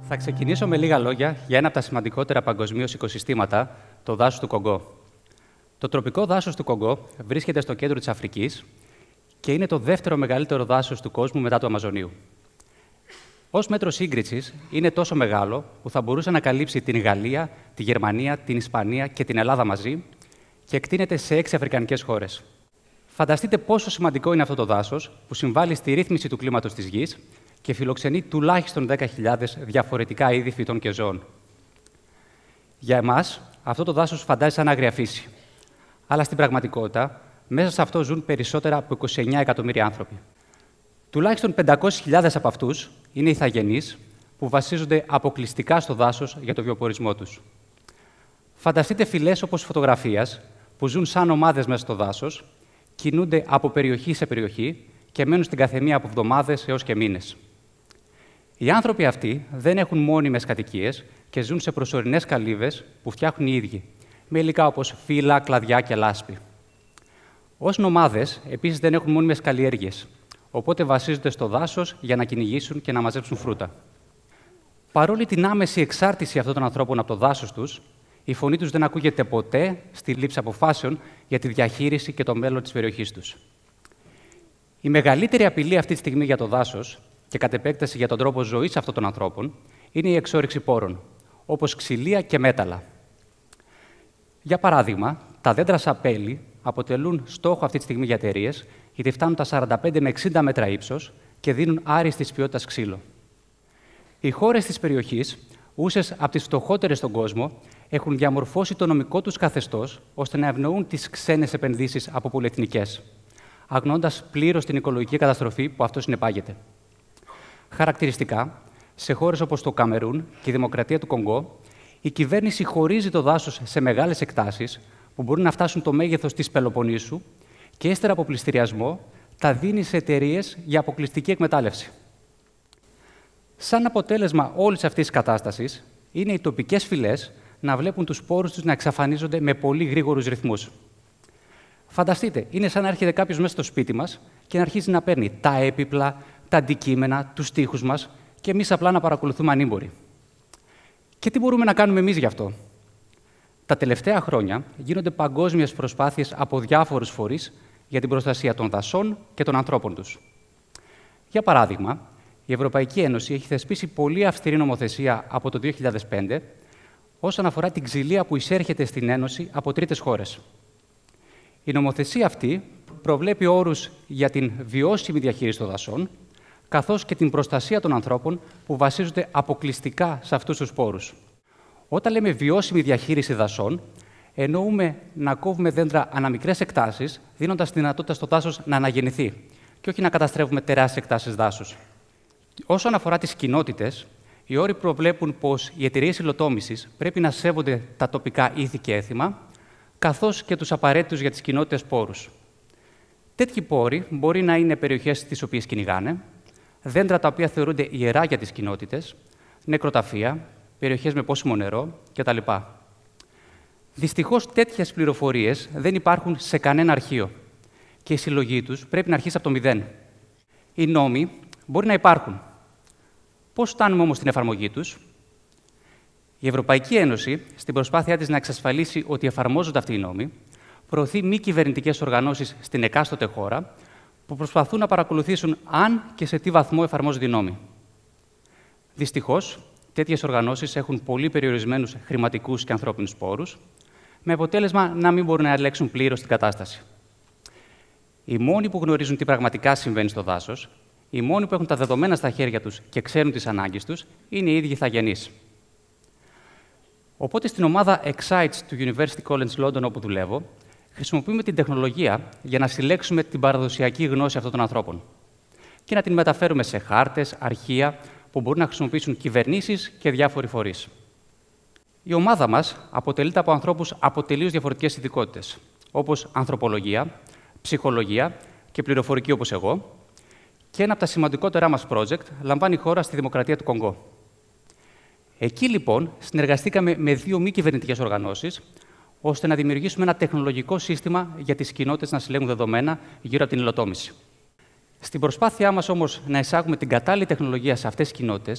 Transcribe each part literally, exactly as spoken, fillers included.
Θα ξεκινήσω με λίγα λόγια για ένα από τα σημαντικότερα παγκοσμίως οικοσυστήματα, το δάσος του Κονγκό. Το τροπικό δάσος του Κονγκό βρίσκεται στο κέντρο της Αφρικής και είναι το δεύτερο μεγαλύτερο δάσος του κόσμου μετά του Αμαζονίου. Ως μέτρο σύγκρισης, είναι τόσο μεγάλο που θα μπορούσε να καλύψει την Γαλλία, τη Γερμανία, την Ισπανία και την Ελλάδα μαζί και εκτείνεται σε έξι αφρικανικές χώρες. Φανταστείτε πόσο σημαντικό είναι αυτό το δάσος που συμβάλλει στη ρύθμιση του κλίματος της γης και φιλοξενεί τουλάχιστον δέκα χιλιάδες διαφορετικά είδη φυτών και ζώων. Για εμάς, αυτό το δάσος φαντάζει σαν άγρια φύση. Αλλά στην πραγματικότητα, μέσα σε αυτό ζουν περισσότερα από είκοσι εννέα εκατομμύρια άνθρωποι. Τουλάχιστον πεντακόσιες χιλιάδες από αυτούς είναι ηθαγενείς που βασίζονται αποκλειστικά στο δάσος για το βιοπορισμό τους. Φανταστείτε φυλές όπως φωτογραφίας που ζουν σαν ομάδες μέσα στο δάσος, κινούνται από περιοχή σε περιοχή και μένουν στην καθεμία από εβδομάδες έως και μήνες. Οι άνθρωποι αυτοί δεν έχουν μόνιμες κατοικίες και ζουν σε προσωρινές καλύβες που φτιάχνουν οι ίδιοι, με υλικά όπως φύλλα, κλαδιά και λάσπη. Ως νομάδες, επίσης, δεν έχουν μόνιμες καλλιέργειες, οπότε βασίζονται στο δάσος για να κυνηγήσουν και να μαζέψουν φρούτα. Παρόλη την άμεση εξάρτηση αυτών των ανθρώπων από το δάσος τους, η φωνή τους δεν ακούγεται ποτέ στη λήψη αποφάσεων για τη διαχείριση και το μέλλον της περιοχής τους. Η μεγαλύτερη απειλή αυτή τη στιγμή για το δάσος και κατ' επέκταση για τον τρόπο ζωής αυτών των ανθρώπων είναι η εξόρυξη πόρων, όπως ξυλία και μέταλλα. Για παράδειγμα, τα δέντρα σαπέλι αποτελούν στόχο αυτή τη στιγμή για εταιρείες, γιατί φτάνουν τα σαράντα πέντε με εξήντα μέτρα ύψος και δίνουν άριστης ποιότητας ξύλο. Οι χώρες της περιοχής, όσες από τις φτωχότερες στον κόσμο, έχουν διαμορφώσει το νομικό τους καθεστώς ώστε να ευνοούν τις ξένες επενδύσεις από πολυεθνικές, αγνοώντας πλήρως την οικολογική καταστροφή που αυτό συνεπάγεται. Χαρακτηριστικά, σε χώρες όπως το Καμερούν και η Δημοκρατία του Κονγκό, η κυβέρνηση χωρίζει το δάσος σε μεγάλες εκτάσεις που μπορούν να φτάσουν το μέγεθος της Πελοποννήσου και ύστερα από πληστηριασμό τα δίνει σε εταιρείες για αποκλειστική εκμετάλλευση. Σαν αποτέλεσμα όλης αυτής της κατάστασης, είναι οι τοπικές φυλές να βλέπουν τους σπόρους τους να εξαφανίζονται με πολύ γρήγορους ρυθμούς. Φανταστείτε, είναι σαν να έρχεται κάποιος μέσα στο σπίτι μας και να αρχίζει να παίρνει τα έπιπλα, τα αντικείμενα, τους τοίχους μας και εμείς απλά να παρακολουθούμε ανήμποροι. Και τι μπορούμε να κάνουμε εμείς γι' αυτό? Τα τελευταία χρόνια γίνονται παγκόσμιες προσπάθειες από διάφορους φορείς για την προστασία των δασών και των ανθρώπων τους. Για παράδειγμα, η Ευρωπαϊκή Ένωση έχει θεσπίσει πολύ αυστηρή νομοθεσία από το δύο χιλιάδες πέντε όσον αφορά την ξυλία που εισέρχεται στην Ένωση από τρίτες χώρες. Η νομοθεσία αυτή προβλέπει όρους για την βιώσιμη διαχείριση των δασών, καθώς και την προστασία των ανθρώπων που βασίζονται αποκλειστικά σε αυτούς τους σπόρους. Όταν λέμε βιώσιμη διαχείριση δασών, εννοούμε να κόβουμε δέντρα αναμικρές εκτάσεις, δίνοντας τη δυνατότητα στο δάσος να αναγεννηθεί και όχι να καταστρέφουμε τεράστιες εκτάσεις δάσους. Όσον αφορά τις κοινότητες, οι όροι προβλέπουν πως οι εταιρείες υλοτόμησης πρέπει να σέβονται τα τοπικά ήθη και έθιμα, καθώς και τους απαραίτητους για τις κοινότητες πόρους. Τέτοιοι πόροι μπορεί να είναι περιοχές τις οποίες κυνηγάνε, δέντρα τα οποία θεωρούνται ιερά για τις κοινότητες, νεκροταφεία, περιοχές με πόσιμο νερό κτλ. Δυστυχώς, τέτοιες πληροφορίες δεν υπάρχουν σε κανένα αρχείο και η συλλογή τους πρέπει να αρχίσει από το μηδέν. Οι νόμοι μπορεί να υπάρχουν. Πώς φτάνουμε όμως στην εφαρμογή τους? Η Ευρωπαϊκή Ένωση, στην προσπάθειά της να εξασφαλίσει ότι εφαρμόζονται αυτοί οι νόμοι, προωθεί μη κυβερνητικές οργανώσεις στην εκάστοτε χώρα που προσπαθούν να παρακολουθήσουν αν και σε τι βαθμό εφαρμόζονται οι νόμοι. Δυστυχώς, τέτοιες οργανώσεις έχουν πολύ περιορισμένους χρηματικούς και ανθρώπινους πόρους, με αποτέλεσμα να μην μπορούν να ελέγξουν πλήρως την κατάσταση. Οι μόνοι που γνωρίζουν τι πραγματικά συμβαίνει στο δάσος, οι μόνοι που έχουν τα δεδομένα στα χέρια τους και ξέρουν τις ανάγκες τους, είναι οι ίδιοι ηθαγενείς. Οπότε, στην ομάδα Excites του University College London, όπου δουλεύω, χρησιμοποιούμε την τεχνολογία για να συλλέξουμε την παραδοσιακή γνώση αυτών των ανθρώπων και να την μεταφέρουμε σε χάρτες, αρχεία που μπορούν να χρησιμοποιήσουν κυβερνήσεις και διάφοροι φορείς. Η ομάδα μας αποτελείται από ανθρώπους από τελείως διαφορετικές ειδικότητες, όπως ανθρωπολογία, ψυχολογία και πληροφορική όπως εγώ, και ένα από τα σημαντικότερά μας project λαμβάνει η χώρα στη Δημοκρατία του Κονγκό. Εκεί, λοιπόν, συνεργαστήκαμε με δύο μη κυβερνητικές οργανώσεις, ώστε να δημιουργήσουμε ένα τεχνολογικό σύστημα για τις κοινότητες να συλλέγουν δεδομένα γύρω από την υλοτόμηση. Στην προσπάθειά μας όμως να εισάγουμε την κατάλληλη τεχνολογία σε αυτές τις κοινότητες,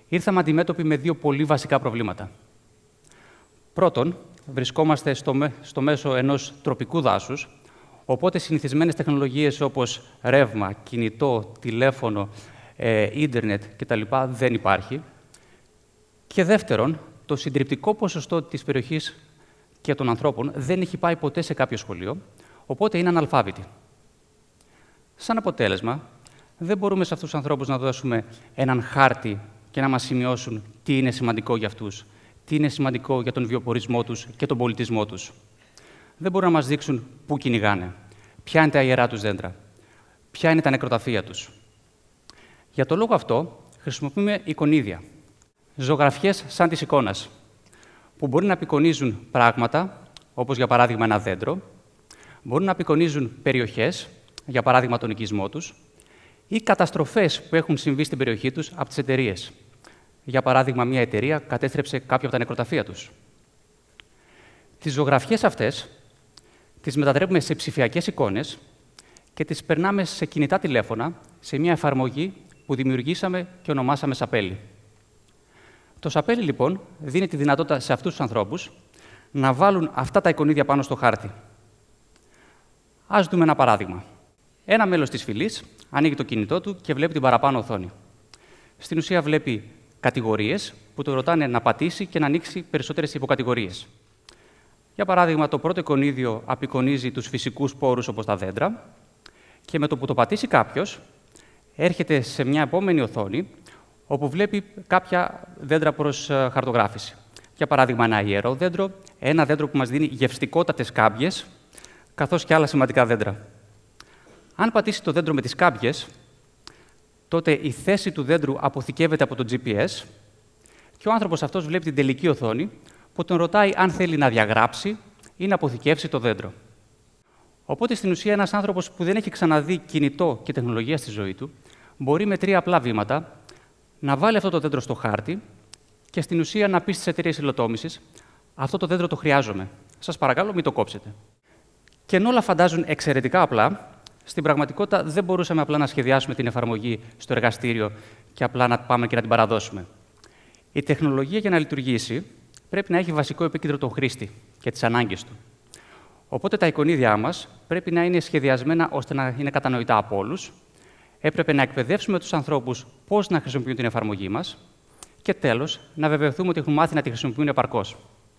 ήρθαμε αντιμέτωποι με δύο πολύ βασικά προβλήματα. Πρώτον, βρισκόμαστε στο, με, στο μέσο ενός τροπικού δάσους, οπότε συνηθισμένες τεχνολογίες όπως ρεύμα, κινητό, τηλέφωνο, ε, ίντερνετ κτλ. Δεν υπάρχει. Και δεύτερον, το συντριπτικό ποσοστό της περιοχής και των ανθρώπων δεν έχει πάει ποτέ σε κάποιο σχολείο, οπότε είναι αναλφάβητοι. Σαν αποτέλεσμα, δεν μπορούμε σε αυτούς τους ανθρώπους να δώσουμε έναν χάρτη και να μας σημειώσουν τι είναι σημαντικό για αυτούς, τι είναι σημαντικό για τον βιοπορισμό τους και τον πολιτισμό τους. Δεν μπορούν να μας δείξουν πού κυνηγάνε, ποια είναι τα ιερά τους δέντρα, ποια είναι τα νεκροταφεία τους. Για τον λόγο αυτό, χρησιμοποιούμε εικονίδια, ζωγραφιές σαν της εικόνας, που μπορεί να απεικονίζουν πράγματα, όπως για παράδειγμα ένα δέντρο, μπορούν να απεικονίζουν περιοχές, για παράδειγμα τον οικισμό τους, ή καταστροφές που έχουν συμβεί στην περιοχή τους από τις εταιρείες. Για παράδειγμα, μια εταιρεία κατέστρεψε κάποια από τα νεκροταφεία τους. Τις ζωγραφιές αυτές τις μετατρέπουμε σε ψηφιακές εικόνες και τις περνάμε σε κινητά τηλέφωνα, σε μια εφαρμογή που δημιουργήσαμε και ονομάσαμε Σαπέλι. Το Σαπέλι, λοιπόν, δίνει τη δυνατότητα σε αυτούς τους ανθρώπους να βάλουν αυτά τα εικονίδια πάνω στο χάρτη. Ας δούμε ένα παράδειγμα. Ένα μέλος της φυλής ανοίγει το κινητό του και βλέπει την παραπάνω οθόνη. Στην ουσία βλέπει κατηγορίες που το ρωτάνε να πατήσει και να ανοίξει περισσότερες υποκατηγορίες. Για παράδειγμα, το πρώτο εικονίδιο απεικονίζει τους φυσικούς πόρους όπως τα δέντρα και με το που το πατήσει κάποιος, έρχεται σε μια επόμενη οθόνη όπου βλέπει κάποια δέντρα προς χαρτογράφηση. Για παράδειγμα, ένα ιερό δέντρο, ένα δέντρο που μας δίνει γευστικότατες κάμπιες, καθώς και άλλα σημαντικά δέντρα. Αν πατήσει το δέντρο με τις κάμπιες, τότε η θέση του δέντρου αποθηκεύεται από το τζι πι ες και ο άνθρωπος αυτός βλέπει την τελική οθόνη που τον ρωτάει αν θέλει να διαγράψει ή να αποθηκεύσει το δέντρο. Οπότε, στην ουσία, ένας άνθρωπος που δεν έχει ξαναδεί κινητό και τεχνολογία στη ζωή του, μπορεί με τρία απλά βήματα να βάλει αυτό το δέντρο στο χάρτη και στην ουσία να πει στις εταιρείες υλοτόμησης: αυτό το δέντρο το χρειάζομαι. Σας παρακαλώ, μην το κόψετε. Και ενώ όλα φαντάζουν εξαιρετικά απλά, στην πραγματικότητα δεν μπορούσαμε απλά να σχεδιάσουμε την εφαρμογή στο εργαστήριο και απλά να πάμε και να την παραδώσουμε. Η τεχνολογία, για να λειτουργήσει, πρέπει να έχει βασικό επίκεντρο τον χρήστη και τις ανάγκες του. Οπότε τα εικονίδια μας πρέπει να είναι σχεδιασμένα ώστε να είναι κατανοητά από όλους. Έπρεπε να εκπαιδεύσουμε τους ανθρώπους πώς να χρησιμοποιούν την εφαρμογή μας και τέλος, να βεβαιωθούμε ότι έχουν μάθει να τη χρησιμοποιούν επαρκώς.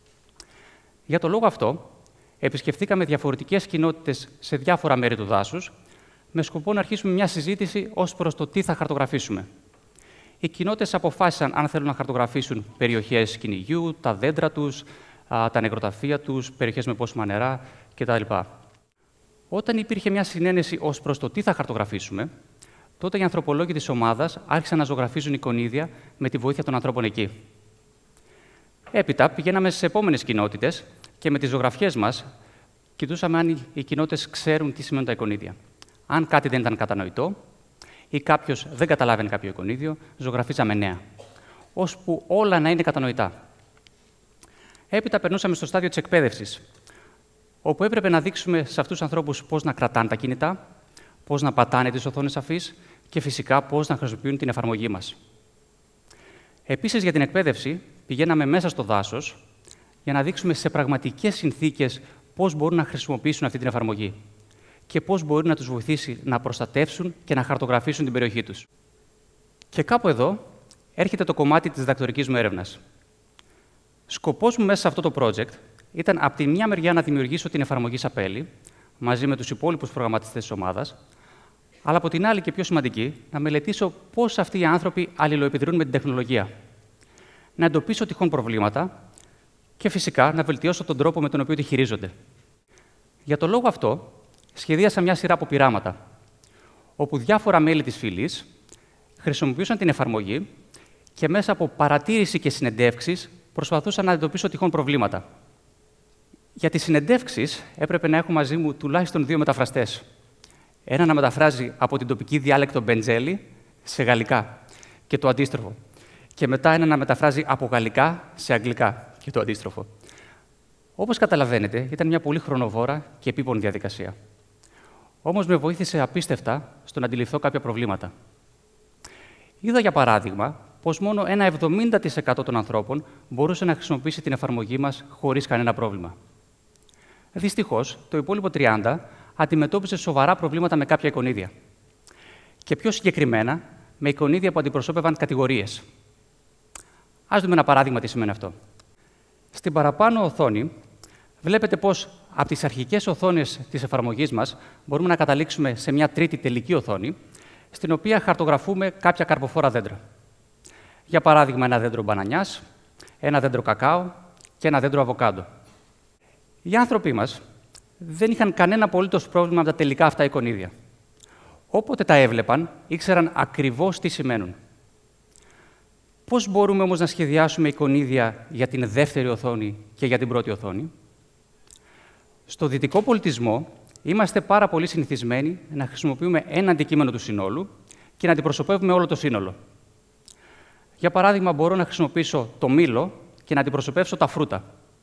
Για τον λόγο αυτό, επισκεφθήκαμε διαφορετικές κοινότητες σε διάφορα μέρη του δάσους, με σκοπό να αρχίσουμε μια συζήτηση ως προς το τι θα χαρτογραφήσουμε. Οι κοινότητες αποφάσισαν αν θέλουν να χαρτογραφήσουν περιοχές κυνηγιού, τα δέντρα τους, τα νεκροταφεία τους, περιοχές με πόσιμα νερά κτλ. Όταν υπήρχε μια συνένεση ως προς το τι θα χαρτογραφήσουμε, τότε οι ανθρωπολόγοι της ομάδας άρχισαν να ζωγραφίζουν εικονίδια με τη βοήθεια των ανθρώπων εκεί. Έπειτα πηγαίναμε στις επόμενες κοινότητες και με τις ζωγραφιές μας κοιτούσαμε αν οι κοινότητες ξέρουν τι σημαίνουν τα εικονίδια. Αν κάτι δεν ήταν κατανοητό ή κάποιος δεν καταλάβαινε κάποιο εικονίδιο, ζωγραφίζαμε νέα, ώσπου όλα να είναι κατανοητά. Έπειτα περνούσαμε στο στάδιο της εκπαίδευσης, όπου έπρεπε να δείξουμε σε αυτούς τους ανθρώπους πώς να κρατάνε τα κινητά, πώς να πατάνε τις οθόνες αφής και φυσικά πώς να χρησιμοποιούν την εφαρμογή μας. Επίσης, για την εκπαίδευση, πηγαίναμε μέσα στο δάσος για να δείξουμε σε πραγματικές συνθήκες πώς μπορούν να χρησιμοποιήσουν αυτή την εφαρμογή και πώς μπορεί να τους βοηθήσει να προστατεύσουν και να χαρτογραφήσουν την περιοχή τους. Και κάπου εδώ έρχεται το κομμάτι της διδακτορικής μου έρευνας. Σκοπός μου μέσα σε αυτό το project ήταν από τη μια μεριά να δημιουργήσω την εφαρμογή Σαπέλι μαζί με τους υπόλοιπους προγραμματιστές της ομάδας, αλλά από την άλλη και πιο σημαντική, να μελετήσω πώς αυτοί οι άνθρωποι αλληλοεπιδρούν με την τεχνολογία. Να εντοπίσω τυχόν προβλήματα και φυσικά να βελτιώσω τον τρόπο με τον οποίο τη χειρίζονται. Για τον λόγο αυτό, σχεδίασα μια σειρά από πειράματα, όπου διάφορα μέλη της φυλής χρησιμοποιούσαν την εφαρμογή και μέσα από παρατήρηση και συνεντεύξεις προσπαθούσα να εντοπίσω τυχόν προβλήματα. Για τις συνεντεύξεις έπρεπε να έχω μαζί μου τουλάχιστον δύο μεταφραστές. Ένα να μεταφράζει από την τοπική διάλεκτο Μπεντζέλη σε γαλλικά και το αντίστροφο. Και μετά ένα να μεταφράζει από γαλλικά σε αγγλικά και το αντίστροφο. Όπως καταλαβαίνετε, ήταν μια πολύ χρονοβόρα και επίπονη διαδικασία. Όμως με βοήθησε απίστευτα στο να αντιληφθώ κάποια προβλήματα. Είδα, για παράδειγμα, πως μόνο ένα εβδομήντα τοις εκατό των ανθρώπων μπορούσε να χρησιμοποιήσει την εφαρμογή μας χωρίς κανένα πρόβλημα. Δυστυχώς, το υπόλοιπο τριάντα τοις εκατό αντιμετώπιζε σοβαρά προβλήματα με κάποια εικονίδια. Και πιο συγκεκριμένα, με εικονίδια που αντιπροσώπευαν κατηγορίες. Ας δούμε ένα παράδειγμα τι σημαίνει αυτό. Στην παραπάνω οθόνη, βλέπετε πως από τις αρχικές οθόνες της εφαρμογής μας μπορούμε να καταλήξουμε σε μια τρίτη τελική οθόνη, στην οποία χαρτογραφούμε κάποια καρποφόρα δέντρα. Για παράδειγμα, ένα δέντρο μπανανιάς, ένα δέντρο κακάο και ένα δέντρο αβοκάντο. Οι άνθρωποι μας δεν είχαν κανένα απολύτως πρόβλημα με τα τελικά αυτά εικονίδια. Όποτε τα έβλεπαν, ήξεραν ακριβώς τι σημαίνουν. Πώς μπορούμε όμως να σχεδιάσουμε εικονίδια για την δεύτερη οθόνη και για την πρώτη οθόνη? Στο δυτικό πολιτισμό είμαστε πάρα πολύ συνηθισμένοι να χρησιμοποιούμε ένα αντικείμενο του συνόλου και να αντιπροσωπεύουμε όλο το σύνολο. Για παράδειγμα, μπορώ να χρησιμοποιήσω το μήλο και να αντιπροσωπεύσω τα φρούτα.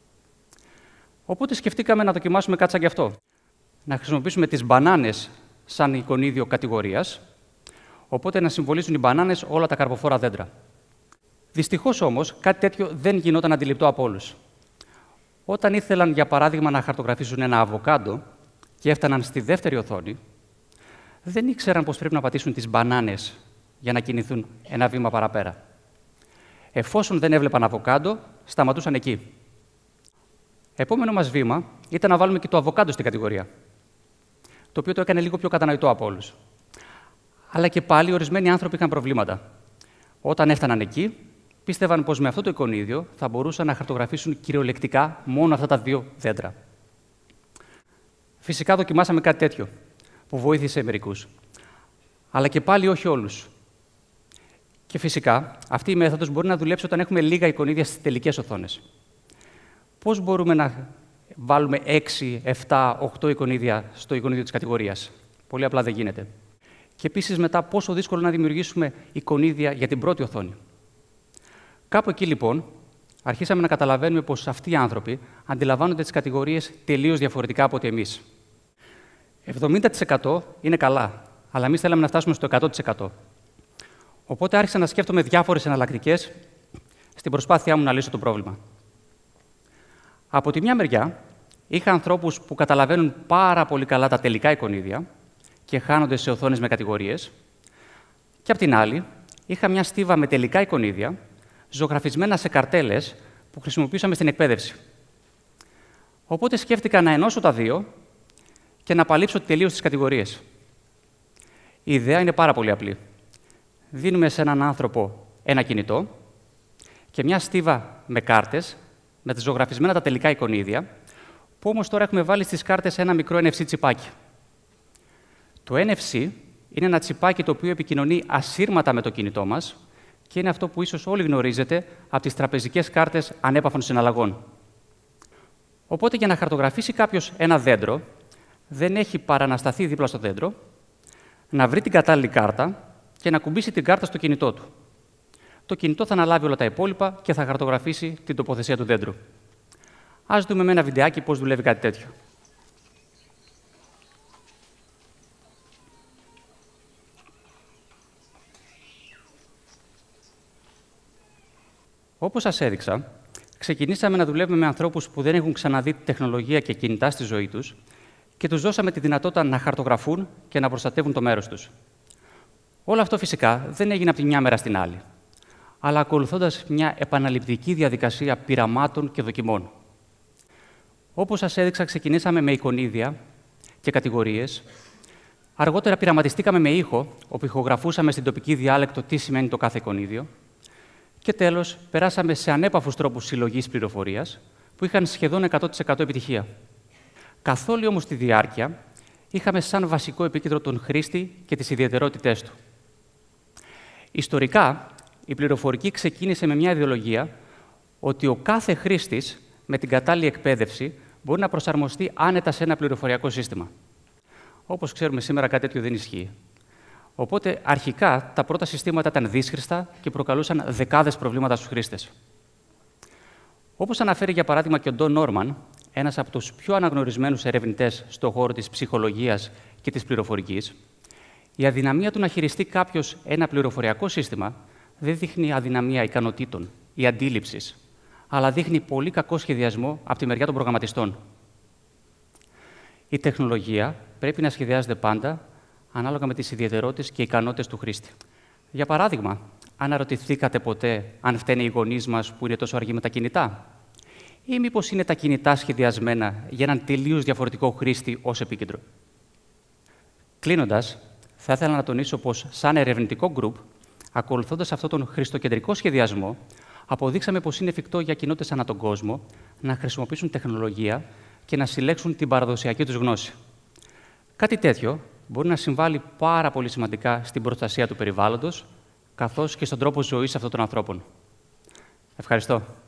Οπότε σκεφτήκαμε να δοκιμάσουμε κάτι σαν γι' αυτό. Να χρησιμοποιήσουμε τις μπανάνες σαν εικονίδιο κατηγορίας, οπότε να συμβολίζουν οι μπανάνες όλα τα καρποφόρα δέντρα. Δυστυχώς όμως, κάτι τέτοιο δεν γινόταν αντιληπτό από όλους. Όταν ήθελαν, για παράδειγμα, να χαρτογραφήσουν ένα αβοκάντο και έφταναν στη δεύτερη οθόνη, δεν ήξεραν πως πρέπει να πατήσουν τις μπανάνες για να κινηθούν ένα βήμα παραπέρα. Εφόσον δεν έβλεπαν αβοκάντο, σταματούσαν εκεί. Επόμενο μας βήμα ήταν να βάλουμε και το αβοκάντο στην κατηγορία, το οποίο το έκανε λίγο πιο κατανοητό από όλους. Αλλά και πάλι ορισμένοι άνθρωποι είχαν προβλήματα. Όταν έφταναν εκεί, πίστευαν πως με αυτό το εικονίδιο θα μπορούσαν να χαρτογραφήσουν κυριολεκτικά μόνο αυτά τα δύο δέντρα. Φυσικά δοκιμάσαμε κάτι τέτοιο, που βοήθησε μερικούς. Αλλά και πάλι όχι όλους. Και φυσικά, αυτή η μέθοδος μπορεί να δουλέψει όταν έχουμε λίγα εικονίδια στις τελικές οθόνες. Πώς μπορούμε να βάλουμε έξι, επτά, οκτώ εικονίδια στο εικονίδιο της κατηγορίας? Πολύ απλά δεν γίνεται. Και επίσης μετά πόσο δύσκολο να δημιουργήσουμε εικονίδια για την πρώτη οθόνη. Κάπου εκεί λοιπόν αρχίσαμε να καταλαβαίνουμε πως αυτοί οι άνθρωποι αντιλαμβάνονται τις κατηγορίες τελείως διαφορετικά από ότι εμείς. εβδομήντα τοις εκατό είναι καλά, αλλά εμείς θέλαμε να φτάσουμε στο εκατό τοις εκατό. Οπότε άρχισα να σκέφτομαι διάφορες εναλλακτικές στην προσπάθειά μου να λύσω το πρόβλημα. Από τη μια μεριά, είχα ανθρώπους που καταλαβαίνουν πάρα πολύ καλά τα τελικά εικονίδια και χάνονται σε οθόνες με κατηγορίες. Και από την άλλη, είχα μια στίβα με τελικά εικονίδια, ζωγραφισμένα σε καρτέλες που χρησιμοποιούσαμε στην εκπαίδευση. Οπότε σκέφτηκα να ενώσω τα δύο και να απαλείψω τελείως τις κατηγορίες. Η ιδέα είναι πάρα πολύ απλή. Δίνουμε σε έναν άνθρωπο ένα κινητό και μια στίβα με κάρτες, με τις ζωγραφισμένα τα τελικά εικονίδια, που όμως τώρα έχουμε βάλει στις κάρτες ένα μικρό Εν Εφ Σι τσιπάκι. Το Εν Εφ Σι είναι ένα τσιπάκι το οποίο επικοινωνεί ασύρματα με το κινητό μας και είναι αυτό που ίσως όλοι γνωρίζετε από τις τραπεζικές κάρτες ανέπαφων συναλλαγών. Οπότε για να χαρτογραφήσει κάποιος ένα δέντρο, δεν έχει παρά να σταθεί δίπλα στο δέντρο, να βρει την κατάλληλη κάρτα και να κουμπίσει την κάρτα στο κινητό του. Το κινητό θα αναλάβει όλα τα υπόλοιπα και θα χαρτογραφήσει την τοποθεσία του δέντρου. Ας δούμε με ένα βιντεάκι πώς δουλεύει κάτι τέτοιο. Όπως σας έδειξα, ξεκινήσαμε να δουλεύουμε με ανθρώπους που δεν έχουν ξαναδεί τεχνολογία και κινητά στη ζωή τους και τους δώσαμε τη δυνατότητα να χαρτογραφούν και να προστατεύουν το μέρος τους. Όλο αυτό φυσικά δεν έγινε από τη μια μέρα στην άλλη, αλλά ακολουθώντας μια επαναληπτική διαδικασία πειραμάτων και δοκιμών. Όπως σας έδειξα, ξεκινήσαμε με εικονίδια και κατηγορίες. Αργότερα πειραματιστήκαμε με ήχο, όπου ηχογραφούσαμε στην τοπική διάλεκτο τι σημαίνει το κάθε εικονίδιο. Και τέλος, περάσαμε σε ανέπαφους τρόπους συλλογής πληροφορίας, που είχαν σχεδόν εκατό τοις εκατό επιτυχία. Καθ' όλη όμως τη διάρκεια, είχαμε σαν βασικό επίκεντρο τον χρήστη και τις ιδιαιτερότητές του. Ιστορικά, η πληροφορική ξεκίνησε με μια ιδεολογία ότι ο κάθε χρήστης με την κατάλληλη εκπαίδευση μπορεί να προσαρμοστεί άνετα σε ένα πληροφοριακό σύστημα. Όπως ξέρουμε σήμερα, κάτι τέτοιο δεν ισχύει. Οπότε, αρχικά, τα πρώτα συστήματα ήταν δύσχρηστα και προκαλούσαν δεκάδες προβλήματα στους χρήστες. Όπως αναφέρει, για παράδειγμα, και ο Ντον Νόρμαν, ένας από τους πιο αναγνωρισμένους ερευνητές στον χώρο της ψυχολογίας και της πληροφορικής, η αδυναμία του να χειριστεί κάποιος ένα πληροφοριακό σύστημα δεν δείχνει αδυναμία ικανοτήτων ή αντίληψης, αλλά δείχνει πολύ κακό σχεδιασμό από τη μεριά των προγραμματιστών. Η τεχνολογία πρέπει να σχεδιάζεται πάντα ανάλογα με τις ιδιαιτερότητες και ικανότητες του χρήστη. Για παράδειγμα, αναρωτηθήκατε ποτέ αν φταίνε οι γονείς μας που είναι τόσο αργοί με τα κινητά, ή μήπως είναι τα κινητά σχεδιασμένα για έναν τελείως διαφορετικό χρήστη ως επίκεντρο. Κλείνοντας, θα ήθελα να τονίσω πως, σαν ερευνητικό γκρουπ, ακολουθώντας αυτόν τον χριστοκεντρικό σχεδιασμό, αποδείξαμε πως είναι εφικτό για κοινότητες ανά τον κόσμο να χρησιμοποιήσουν τεχνολογία και να συλλέξουν την παραδοσιακή τους γνώση. Κάτι τέτοιο μπορεί να συμβάλλει πάρα πολύ σημαντικά στην προστασία του περιβάλλοντος, καθώς και στον τρόπο ζωής αυτών των ανθρώπων. Ευχαριστώ.